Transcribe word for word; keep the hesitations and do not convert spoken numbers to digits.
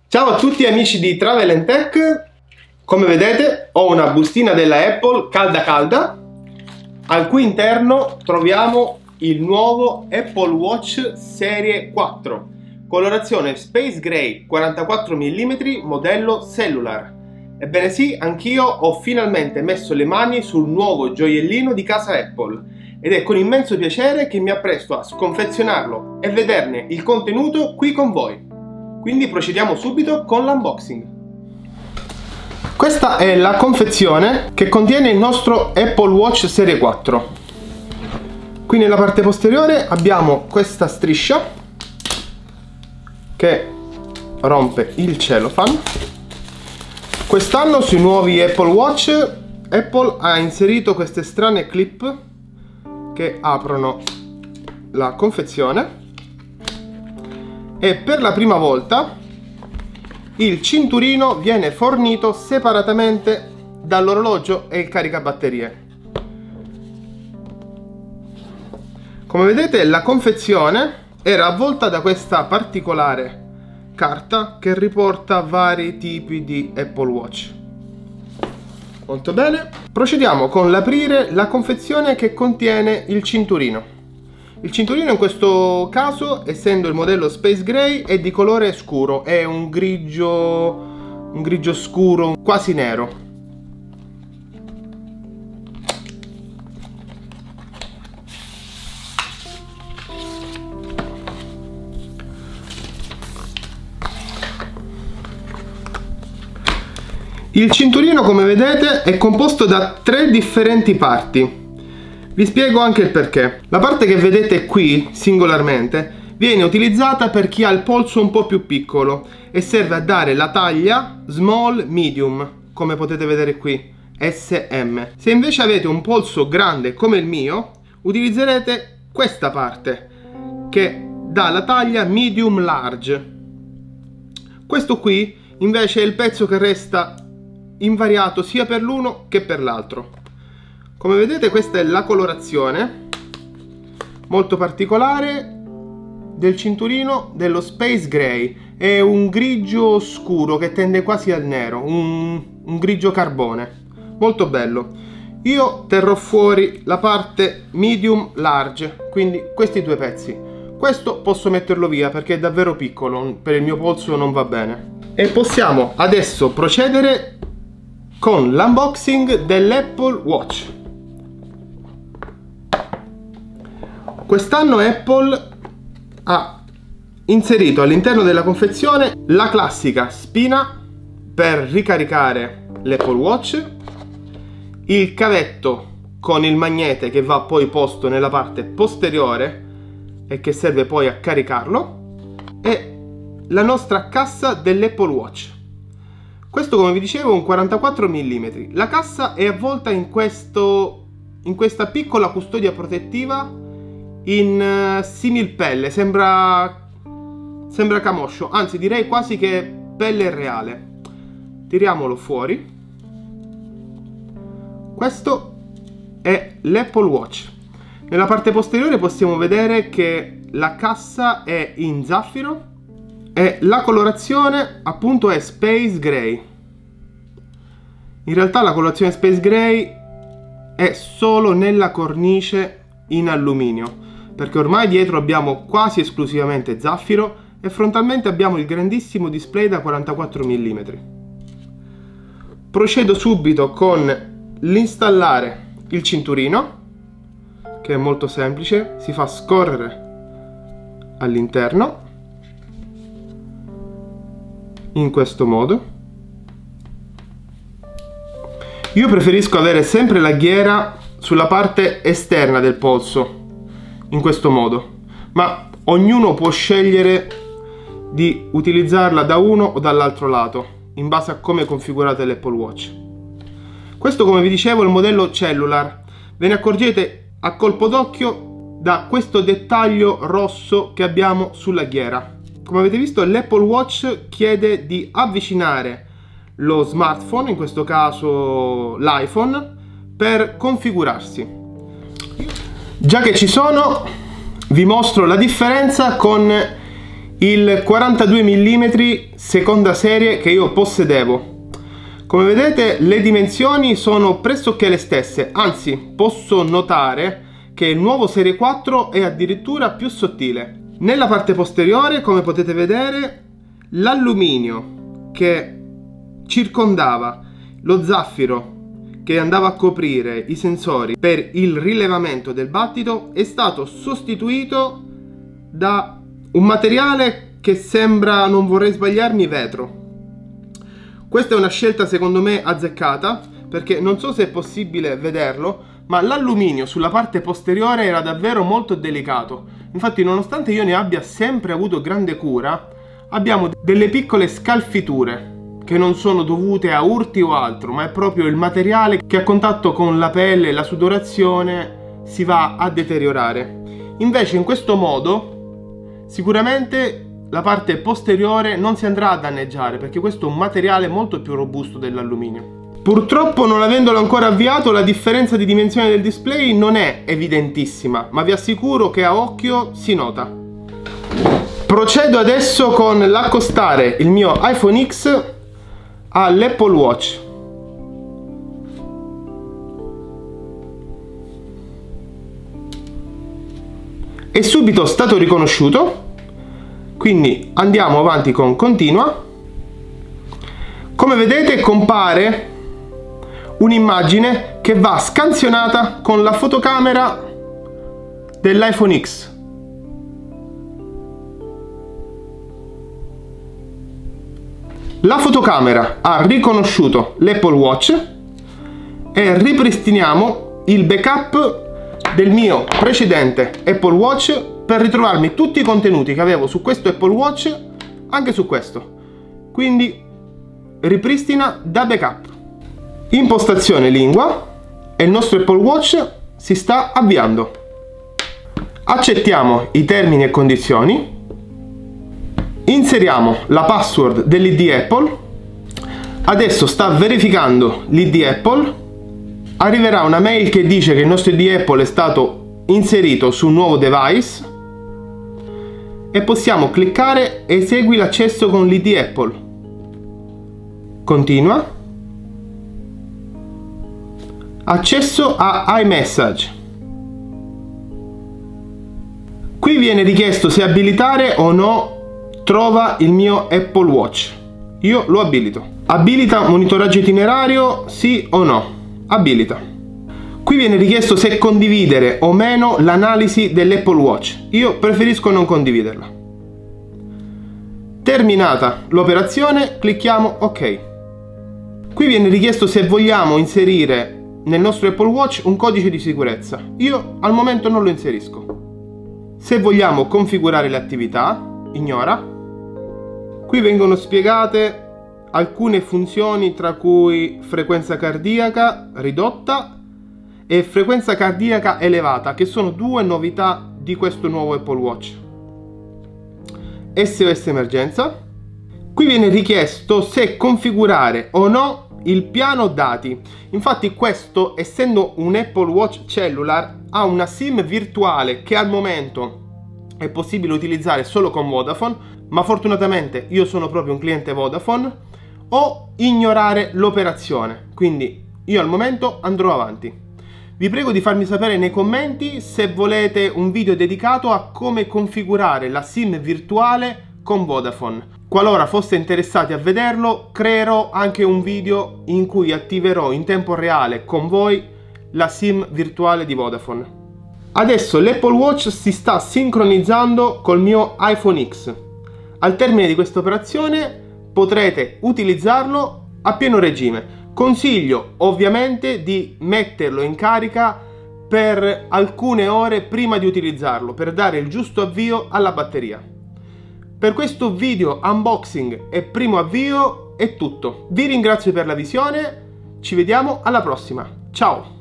Ciao a tutti amici di Travel and Tech. Come vedete ho una bustina della Apple calda calda, al cui interno troviamo il nuovo Apple Watch Serie quattro, colorazione Space Gray quarantaquattro millimetri, modello cellular. Ebbene sì, anch'io ho finalmente messo le mani sul nuovo gioiellino di casa Apple ed è con immenso piacere che mi appresto a sconfezionarlo e vederne il contenuto qui con voi. Quindi procediamo subito con l'unboxing. Questa è la confezione che contiene il nostro Apple Watch Serie quattro. Qui nella parte posteriore abbiamo questa striscia che rompe il cellophane. Quest'anno sui nuovi Apple Watch Apple ha inserito queste strane clip che aprono la confezione e per la prima volta il cinturino viene fornito separatamente dall'orologio e il caricabatterie. Come vedete la confezione era avvolta da questa particolare carta che riporta vari tipi di Apple Watch. Molto bene, procediamo con l'aprire la confezione che contiene il cinturino. Il cinturino in questo caso, essendo il modello Space Gray, è di colore scuro, è un grigio, un grigio scuro, quasi nero. Il cinturino, come vedete, è composto da tre differenti parti. Vi spiego anche il perché. La parte che vedete qui, singolarmente, viene utilizzata per chi ha il polso un po' più piccolo e serve a dare la taglia small medium, come potete vedere qui, S M. Se invece avete un polso grande come il mio, utilizzerete questa parte, che dà la taglia medium large. Questo qui, invece, è il pezzo che resta invariato sia per l'uno che per l'altro. Come vedete questa è la colorazione molto particolare del cinturino dello Space Gray. È un grigio scuro che tende quasi al nero, un, un grigio carbone, molto bello. Io terrò fuori la parte medium large, quindi questi due pezzi. Questo posso metterlo via perché è davvero piccolo, per il mio polso non va bene. E possiamo adesso procedere con l'unboxing dell'Apple Watch. Quest'anno Apple ha inserito all'interno della confezione la classica spina per ricaricare l'Apple Watch, il cavetto con il magnete che va poi posto nella parte posteriore e che serve poi a caricarlo, e la nostra cassa dell'Apple Watch. Questo, come vi dicevo, è un quarantaquattro millimetri. La cassa è avvolta in, questo, in questa piccola custodia protettiva in uh, similpelle, sembra sembra camoscio, anzi direi quasi che pelle reale. Tiriamolo fuori. Questo è l'Apple Watch. Nella parte posteriore possiamo vedere che la cassa è in zaffiro e la colorazione appunto è Space Gray. In realtà la colorazione Space Gray è solo nella cornice in alluminio, perché ormai dietro abbiamo quasi esclusivamente zaffiro e frontalmente abbiamo il grandissimo display da quarantaquattro millimetri. Procedo subito con l'installare il cinturino, che è molto semplice, si fa scorrere all'interno in questo modo. Io preferisco avere sempre la ghiera sulla parte esterna del polso, in questo modo, ma ognuno può scegliere di utilizzarla da uno o dall'altro lato in base a come configurate l'Apple Watch. Questo, come vi dicevo, è il modello cellular. Ve ne accorgete a colpo d'occhio da questo dettaglio rosso che abbiamo sulla ghiera. Come avete visto, l'Apple Watch chiede di avvicinare lo smartphone, in questo caso l'iPhone, per configurarsi. Già che ci sono, vi mostro la differenza con il quarantadue millimetri seconda serie che io possedevo. Come vedete le dimensioni sono pressoché le stesse, anzi posso notare che il nuovo serie quattro è addirittura più sottile. Nella parte posteriore, come potete vedere, l'alluminio che circondava lo zaffiro che andava a coprire i sensori per il rilevamento del battito è stato sostituito da un materiale che sembra, non vorrei sbagliarmi, vetro. Questa è una scelta secondo me azzeccata, perché non so se è possibile vederlo, ma l'alluminio sulla parte posteriore era davvero molto delicato. Infatti, nonostante io ne abbia sempre avuto grande cura, abbiamo delle piccole scalfiture che non sono dovute a urti o altro, ma è proprio il materiale che a contatto con la pelle e la sudorazione si va a deteriorare. Invece in questo modo sicuramente la parte posteriore non si andrà a danneggiare, perché questo è un materiale molto più robusto dell'alluminio. Purtroppo, non avendolo ancora avviato, la differenza di dimensione del display non è evidentissima, ma vi assicuro che a occhio si nota. Procedo adesso con l'accostare il mio iPhone X all'Apple Watch. È subito stato riconosciuto. Quindi andiamo avanti con continua. Come vedete compare un'immagine che va scansionata con la fotocamera dell'iPhone X. La fotocamera ha riconosciuto l'Apple Watch e ripristiniamo il backup del mio precedente Apple Watch per ritrovarmi tutti i contenuti che avevo su questo Apple Watch anche su questo. Quindi ripristina da backup. Impostazione lingua e il nostro Apple Watch si sta avviando. Accettiamo i termini e condizioni. Inseriamo la password dell'I D Apple. Adesso sta verificando l'I D Apple. Arriverà una mail che dice che il nostro I D Apple è stato inserito su un nuovo device e possiamo cliccare esegui l'accesso con l'I D Apple. Continua. Accesso a iMessage. Qui viene richiesto se abilitare o no trova il mio Apple Watch. Io lo abilito. Abilita monitoraggio itinerario, sì o no? Abilita. Qui viene richiesto se condividere o meno l'analisi dell'Apple Watch. Io preferisco non condividerla. Terminata l'operazione, clicchiamo OK. Qui viene richiesto se vogliamo inserire nel nostro Apple Watch un codice di sicurezza. Io al momento non lo inserisco. Se vogliamo configurare le attività, ignora. Qui vengono spiegate alcune funzioni, tra cui frequenza cardiaca ridotta e frequenza cardiaca elevata, che sono due novità di questo nuovo Apple Watch. S O S emergenza. Qui viene richiesto se configurare o no il piano dati. Infatti questo, essendo un Apple Watch cellular, ha una SIM virtuale che al momento è possibile utilizzare solo con Vodafone, ma fortunatamente io sono proprio un cliente Vodafone, o ignorare l'operazione. Quindi io al momento andrò avanti. Vi prego di farmi sapere nei commenti se volete un video dedicato a come configurare la SIM virtuale con Vodafone. Qualora foste interessati a vederlo, creerò anche un video in cui attiverò in tempo reale con voi la SIM virtuale di Vodafone. Adesso l'Apple Watch si sta sincronizzando col mio iPhone X. Al termine di questa operazione potrete utilizzarlo a pieno regime. Consiglio ovviamente di metterlo in carica per alcune ore prima di utilizzarlo, per dare il giusto avvio alla batteria. Per questo video unboxing e primo avvio è tutto. Vi ringrazio per la visione, ci vediamo alla prossima. Ciao!